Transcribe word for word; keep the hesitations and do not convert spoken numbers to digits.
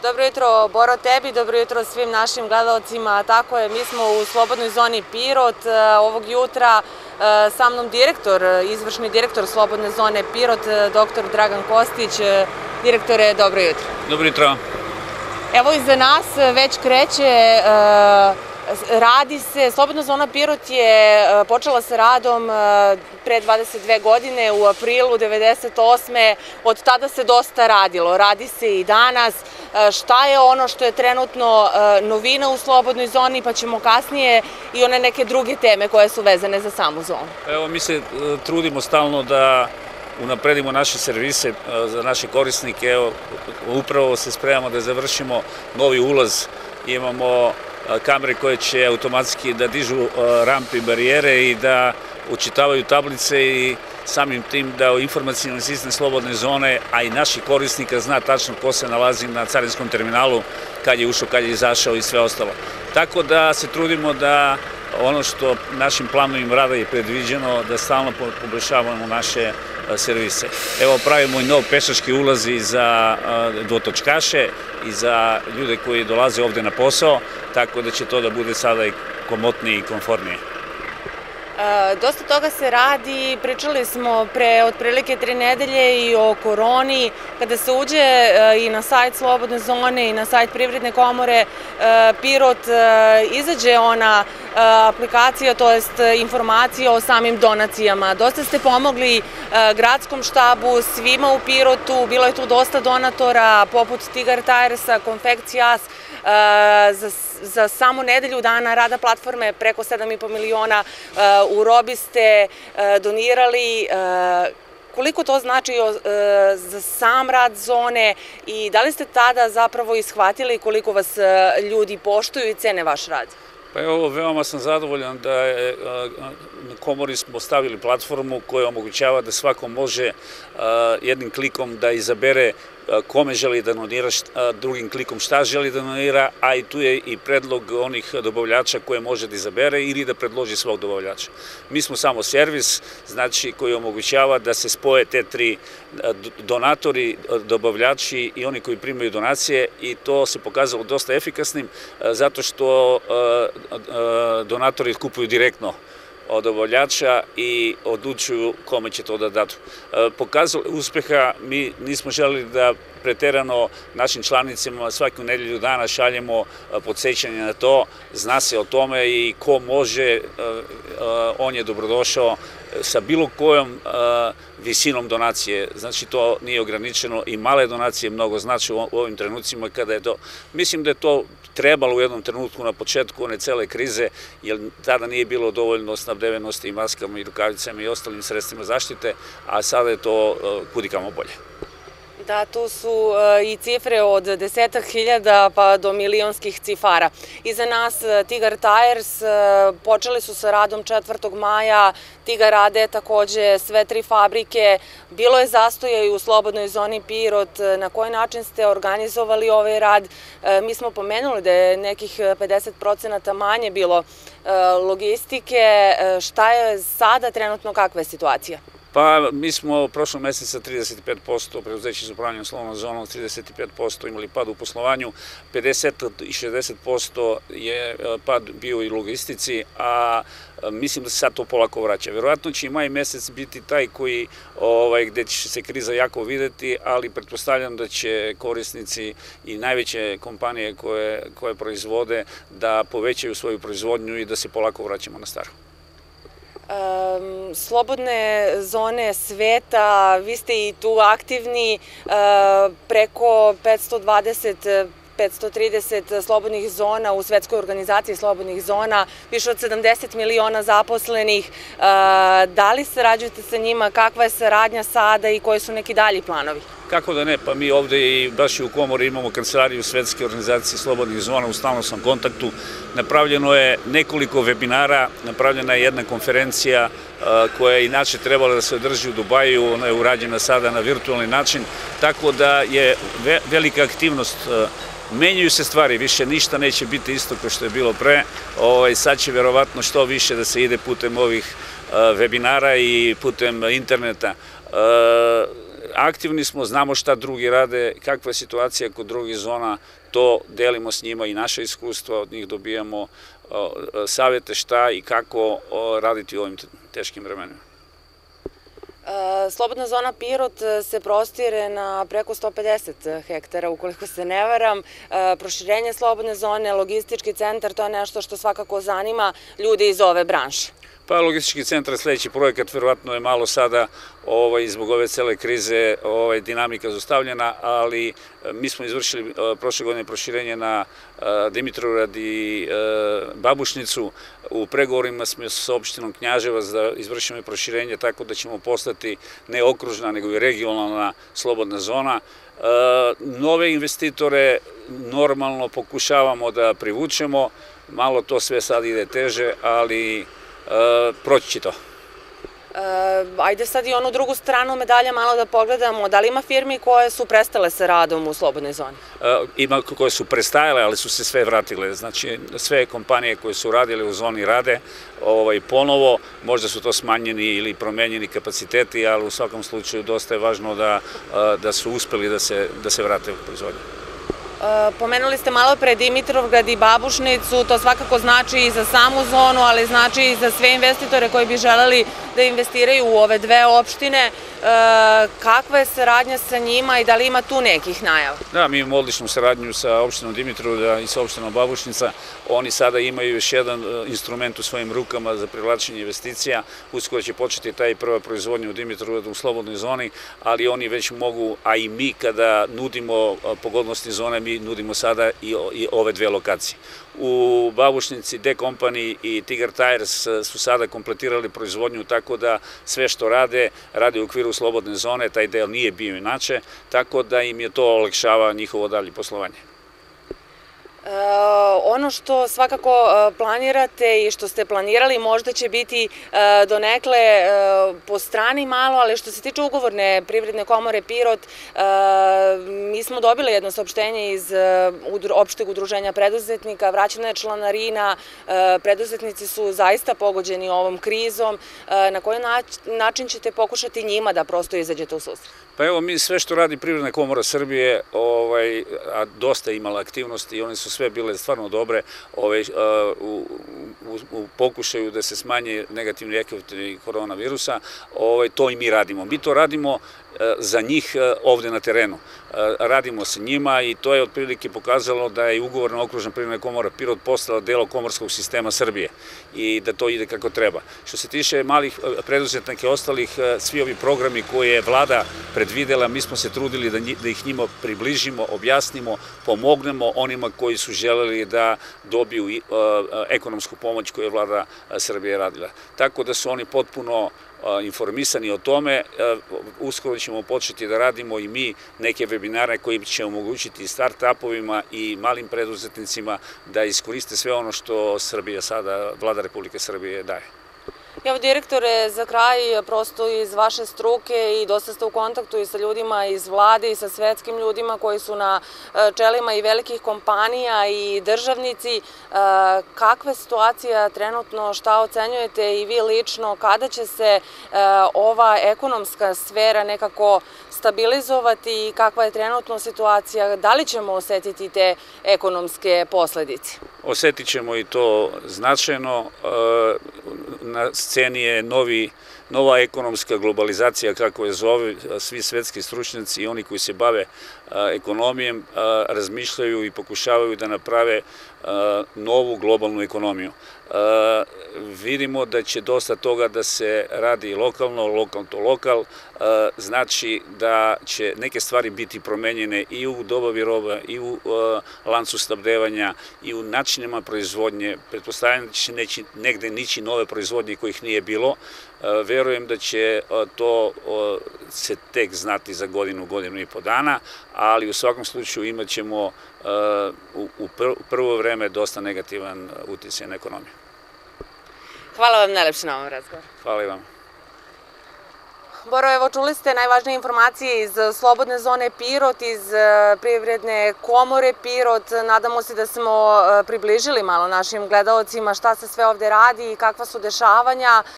Dobro jutro, Boro, tebi, dobro jutro svim našim gledalcima. Tako je, mi smo u slobodnoj zoni Pirot. Ovog jutra sa mnom direktor, izvršni direktor slobodne zone Pirot, doktor Dragan Kostić. Direktore, dobro jutro. Dobro jutro. Evo iza nas već kreće, radi se, slobodna zona Pirot je počela sa radom pre dvadeset dve godine u aprilu devedeset osme. Od tada se dosta radilo, radi se i danas. Šta je ono što je trenutno novina u slobodnoj zoni, pa ćemo kasnije i one neke druge teme koje su vezane za samu zonu. Evo, mi se trudimo stalno da unapredimo naše servise za naše korisnike. Evo, upravo se spremamo da završimo novi ulaz. Imamo kamere koje će automatski da dižu rampe i barijere i da učitavaju tablice i samim tim da u informacijni sistem slobodne zone, a i naših korisnika zna tačno ko se nalazi na carinskom terminalu, kad je ušao, kad je izašao i sve ostalo. Tako da se trudimo da ono što našim planovima rada je predviđeno, da stalno poboljšavamo naše servise. Evo, pravimo i nov pešački ulaz i za dvotočkaše i za ljude koji dolaze ovde na posao, tako da će to da bude sada i komotnije i konfornije. Dosta toga se radi, pričali smo pre otprilike tri nedelje i o koroni. Kada se uđe i na sajt Slobodne zone i na sajt Privredne komore Pirot, izađe ona aplikacija, to jest informacija o samim donacijama. Dosta ste pomogli gradskom štabu, svima u Pirotu, bilo je tu dosta donatora, poput Tigar Tiresa, Konfekcijas. Za samo nedelju dana rada platforme preko sedam i po miliona u robi ste donirali. Koliko to znači za sam rad zone i da li ste tada zapravo ishvatili koliko vas ljudi poštuju i cene vaš rad? Pa evo, veoma sam zadovoljan da je na komori smo stavili platformu koja omogućava da svako može jednim klikom da izabere kome želi da donira, drugim klikom šta želi da donira, a i tu je i predlog onih dobavljača koje može da izabere ili da predloži svog dobavljača. Mi smo samo servis, znači, koji omogućava da se spoje te tri donatori, dobavljači i oni koji primaju donacije, i to se pokazalo dosta efikasnim zato što donatori kupuju direktno od dobavljača i odlučuju kome će to da datu. Pokazalo uspeha, mi nismo želeli da preterano našim članicima svaku nedelju dana šaljemo podsećanje na to, zna se o tome i ko može, on je dobrodošao sa bilo kojom visinom donacije. Znači, to nije ograničeno i male donacije mnogo znači u ovim trenucima kada je to. Mislim da je to trebalo u jednom trenutku na početku one cele krize, jer tada nije bilo dovoljno snabdevenosti i maskama i rukavicama i ostalim sredstvima zaštite, a sada je to kudikamo bolje. Da, tu su i cifre od desetak hiljada pa do milionskih cifara. Iza nas Tigar Tires počeli su sa radom četvrtog maja, Tigar rade takođe sve tri fabrike. Bilo je zastoja i u slobodnoj zoni Pirot. Na koji način ste organizovali ovaj rad? Mi smo pomenuli da je nekih pedeset procenata manje bilo logistike. Šta je sada trenutno, kakva je situacija? Pa, mi smo prošlog meseca trideset pet posto preduzeća za upravljanje slobodnom zonom, trideset pet posto imali pad u poslovanju, pedeset i šezdeset posto je pad bio i logistici, a mislim da se sad to polako vraća. Verovatno će i maj mesec biti taj koji, gde će se kriza jako videti, ali pretpostavljam da će korisnici i najveće kompanije koje proizvode da povećaju svoju proizvodnju i da se polako vraćamo na staro. Slobodne zone sveta, vi ste i tu aktivni, preko petsto dvadeset petsto trideset slobodnih zona u Svetskoj organizaciji slobodnih zona, više od sedamdeset miliona zaposlenih. Da li sarađujete sa njima, kakva je saradnja sada i koji su neki dalji planovi? Kako da ne, pa mi ovde i baš i u komori imamo kancelariju Svetske organizacije slobodnih zona, u stalnom sam kontaktu. Napravljeno je nekoliko webinara, napravljena je jedna konferencija koja je inače trebala da se održi u Dubaju, ona je urađena sada na virtualni način, tako da je velika aktivnost. Menjaju se stvari, više ništa neće biti isto kao što je bilo pre, sad će verovatno što više da se ide putem ovih webinara i putem interneta. aktivni smo, znamo šta drugi rade, kakva je situacija kod drugih zona, to delimo s njima i naše iskustva, od njih dobijamo savjete šta i kako raditi u ovim teškim vremenima. Slobodna zona Pirot se prostire na preko sto pedeset hektara, ukoliko se ne varam. Proširenje slobodne zone, logistički centar, to je nešto što svakako zanima ljudi iz ove branše. Pa logistički centar, sljedeći projekat, verovatno je malo sada zbog ove cele krize dinamika zaustavljena, ali mi smo izvršili prošle godine proširenje na Dimitrovgrad i Babušnicu. U pregovorima smo sa opštinom Knjaževac da izvršimo proširenje tako da ćemo postati ne okružna, nego i regionalna slobodna zona. Nove investitore normalno pokušavamo da privučemo, malo to sve sad ide teže, ali proći će to. Ajde sad i onu drugu stranu medalja malo da pogledamo. Da li ima firmi koje su prestale sa radom u slobodnoj zoni? Ima koje su prestajale, ali su se sve vratile. Znači, sve kompanije koje su radile u zoni rade ponovo. Možda su to smanjeni ili promenjeni kapaciteti, ali u svakom slučaju dosta je važno da su uspeli da se vrate u proizvodnju. Pomenuli ste malo pre Dimitrovgrad i Babušnicu, to svakako znači i za samu zonu, ali znači i za sve investitore koji bi želeli da investiraju u ove dve opštine. Kakva je saradnja sa njima i da li ima tu nekih najava? Da, mi imamo odličnu saradnju sa opštinom Dimitrovgrad i sa opštinom Babušnica. Oni sada imaju još jedan instrument u svojim rukama za privlačenje investicija. Uskoro će početi taj prva proizvodnja u Dimitrovgradu u slobodnoj zoni, ali oni već mogu, a i mi kada nudimo pogodnosti zone, mi nudimo sada i ove dve lokacije. U Babušnici D-Company i Tigar Tires su sada kompletirali proizvodnju tako da sve što rade, rade u okviru slobodne zone, taj del nije bio inače, tako da im je to olakšava njihovo dalje poslovanje. Ono što svakako planirate i što ste planirali možda će biti donekle po strani malo, ali što se tiče ugovorne privredne komore Pirot, mi smo dobili jedno saopštenje iz opšteg udruženja preduzetnika, vraćena je članarina, preduzetnici su zaista pogođeni ovom krizom. Na koji način ćete pokušati njima da prosto izađete u susret? Pa evo, mi sve što radi Privredna komora Srbije, a dosta imala aktivnosti i one su sve bile stvarno dobre u pokušaju da se smanje negativni efekti koronavirusa, to i mi radimo. Mi to radimo za njih ovde na terenu. Radimo sa njima i to je otprilike pokazalo da je ugovorna okružna Privredna komora Pirot postala delo komorskog sistema Srbije i da to ide kako treba. Što se tiče malih preduzetnika i ostalih, svi ovi programi koje je vlada predvidela, mi smo se trudili da ih njima približimo, objasnimo, pomognemo onima koji su želeli da dobiju ekonomsku pomoć koju je vlada Srbije radila. Tako da su oni potpuno informisani o tome. Uskoro ćemo početi da radimo i mi neke webinare koji će omogućiti start-upovima i malim preduzetnicima da iskoriste sve ono što Srbija sada, vlada Republike Srbije daje. Evo, direktore, za kraj, prosto iz vaše struke i dosta ste u kontaktu i sa ljudima iz vlade i sa svetskim ljudima koji su na čelima i velikih kompanija i državnici. Kakva je situacija trenutno, šta ocenjujete i vi lično, kada će se ova ekonomska sfera nekako stabilizovati i kakva je trenutno situacija, da li ćemo osetiti te ekonomske posledice? Osetit ćemo i to značajno. Na sceni je nova ekonomska globalizacija, kako je zove, svi svetski stručnjaci i oni koji se bave ekonomijom razmišljaju i pokušavaju da naprave novu globalnu ekonomiju. Vidimo da će dosta toga da se radi lokalno, lokal to lokal, znači da će neke stvari biti promenjene i u dobavi roba, i u lancu snabdevanja, i u načinima proizvodnje. Pretpostavljam da će negde nići nove proizvodnje kojih nije bilo. Verujem da će to se tek znati za godinu, godinu i po dana, ali u svakom slučaju imat ćemo u prvo vreme dosta negativan uticaj na ekonomiju. Hvala vam najlepše na ovom razgovoru. Hvala i vam. Boro, evo, čuli ste najvažnije informacije iz Slobodne zone Pirot, iz Privredne komore Pirot. Nadamo se da smo približili malo našim gledaocima šta se sve ovde radi i kakva su dešavanja.